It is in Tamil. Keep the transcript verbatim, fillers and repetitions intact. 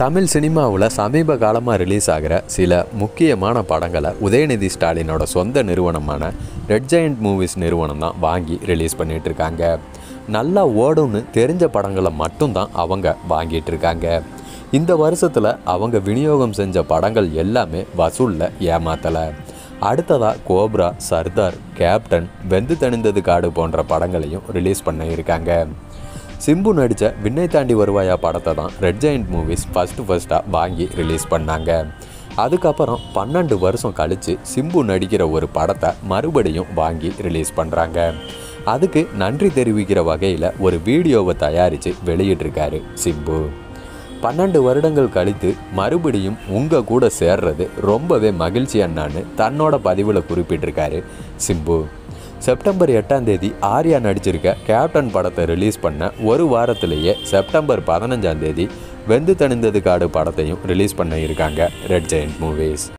தமிழ் சினிமாவில் சமீப காலமாக ரிலீஸ் ஆகிற சில முக்கியமான படங்களை உதயநிதி ஸ்டாலினோட சொந்த நிறுவனமான ரெட் ஜெயண்ட் மூவிஸ் நிறுவனம் தான் வாங்கி ரிலீஸ் பண்ணிகிட்ருக்காங்க. நல்லா ஓடும்னு தெரிஞ்ச படங்களை மட்டும்தான் அவங்க வாங்கிட்டு இருக்காங்க. இந்த வருஷத்தில் அவங்க விநியோகம் செஞ்ச படங்கள் எல்லாமே வசூலில் ஏமாத்தலை. அடுத்ததாக கோப்ரா, சர்தார், கேப்டன், வெந்து தணிந்தது காடு போன்ற படங்களையும் ரிலீஸ் பண்ண இருக்காங்க. சிம்பு நடித்த விண்ணை தாண்டி வருவாயா படத்தை தான் ரெட் ஜெயண்ட் மூவிஸ் ஃபஸ்ட்டு ஃபஸ்ட்டாக வாங்கி ரிலீஸ் பண்ணாங்க. அதுக்கப்புறம் பன்னெண்டு வருஷம் கழித்து சிம்பு நடிக்கிற ஒரு படத்தை மறுபடியும் வாங்கி ரிலீஸ் பண்ணுறாங்க. அதுக்கு நன்றி தெரிவிக்கிற வகையில் ஒரு வீடியோவை தயாரித்து வெளியிட்டிருக்காரு சிம்பு. பன்னெண்டு வருடங்கள் கழித்து மறுபடியும் உங்கள் கூட சேர்றது ரொம்பவே மகிழ்ச்சி அண்ணான்னு தன்னோட பதிவில் குறிப்பிட்டிருக்காரு சிம்பு. செப்டம்பர் எட்டாம் தேதி ஆர்யா நடிச்சிருக்க கேப்டன் படத்தை ரிலீஸ் பண்ண ஒரு வாரத்திலேயே செப்டம்பர் பதினஞ்சாம் தேதி வெந்து தணிந்தது காடு படத்தையும் ரிலீஸ் பண்ண இருக்காங்க ரெட் ஜெயண்ட் மூவிஸ்.